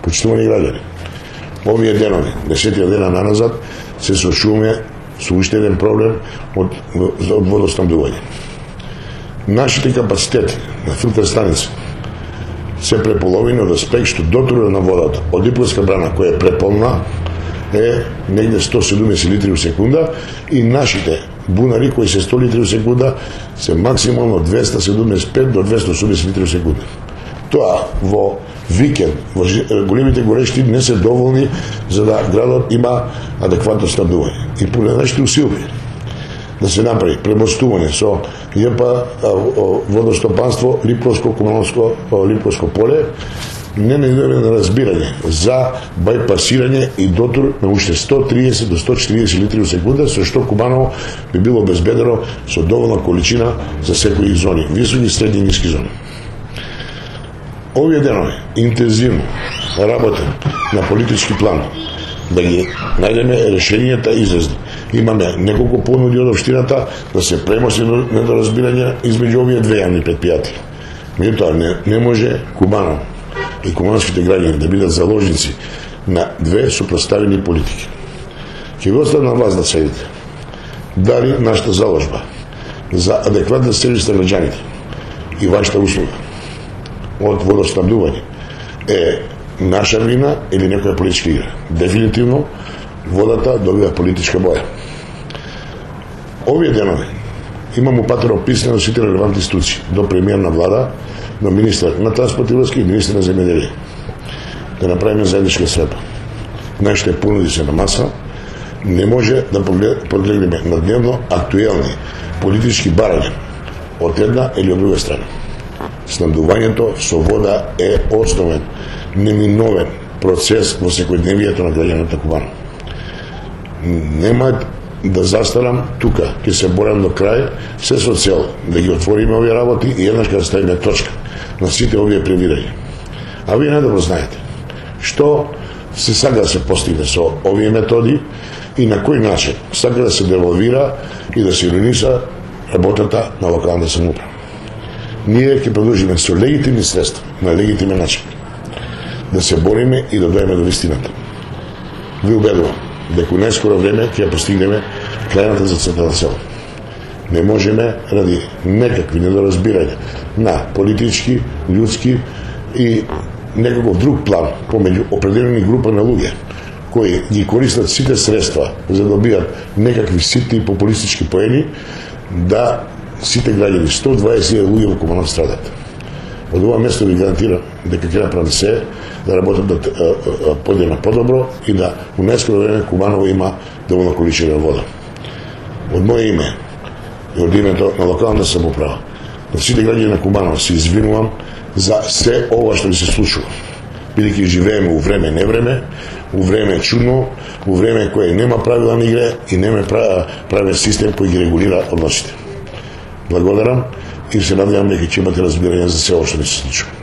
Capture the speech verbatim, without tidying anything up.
Почитувани граѓани, овие денови, десетина дена наназад, се соочуваме со уште еден проблем од, од водоснабдување. Нашите капацитети на филтер станица се преполовени од аспект што дотура на водата од Липовска брана, која е преполна, е негде сто седумдесет литри во секунда, и нашите бунари кои се сто литри во секунда се максимално двеста седумдесет и пет до двеста осумдесет литри во секунда. Тоа во викенд, во големите горешти не се доволни за да градот има адекватно снабдување. И поради нашите усилби да се направи премостување со ЈП водостопанство Липовско комуналско Липовско поле, не најдојме на разбирање за бајпасирање и дотур на уште сто триесет до сто четириесет литри во секунда, со што Кубаново би било обезбедено со доволна количина за секои зони, високи, средни и ниски зони. Овие денови интензивно работим на политички план да ги најдеме решенијата излезни. Имаме неколку понуди од општината да се премости недоразбирање измеѓу овие две јавни предпријатија. Меѓутоа не, не може Кубаново и кубанските граѓани да бидат заложници на две супроставени политики. Ќе ви оставам на вас да седите дали нашата заложба за адекватна сервис на граѓаните и вашата услуга од водоснабдување е наша вина или некоја политичка игра. Дефинитивно водата добива политичка боја. Овие денови имам упатено писмо до сите релевантни институции, до премиер на влада, до министар на транспорт и врски и министар на земјоделие, да направиме заедничка средба. Нашите понуди се на маса, не може да погледнеме на дневно актуелни политички барања од една или од друга страна. Снабдувањето со вода е основен, неминовен процес во секојдневието на граѓаните на Кубаново. Нема да застарам тука, ќе се борам до крај, се со цел да ги отвориме овие работи и еднаш да ставиме точка на сите овие превирања. А вие најдобро знаете што се сака да се постигне со овие методи и на кој начин сака да се девалвира и да се ирониса работата на локалната самоуправа. Ние ќе продолжиме со легитимни средства, на легитимен начин, да се бориме и да дојдеме до вистината. Ви убедувам дека у најскоро време ќе постигнеме крајната зацртана на село. Не можеме ради некакви недоразбирања на политички, људски и некаков друг план помеѓу определени група на луѓе кои ги користат сите средства за да добијат некакви ситни популистички поени, да сите граѓани, сто дваесет илјади луѓе во Кубаново страдат. Од ова место ви гарантирам дека ќе направат се да работат да појде на подобро и да у најскоро време Кубаново има доволна количина вода. Од моје име и од името на локалната самоуправа, на сите граѓани на Кубаново се извинувам за се ова што ви се случува. Бидејќи живееме у време невреме, у време чудно, у време кое нема правила на игре и нема правен систем кој ги регулира односите. Благодарам и се надевам дека ќе имате разбирање за се ова што ни се случува.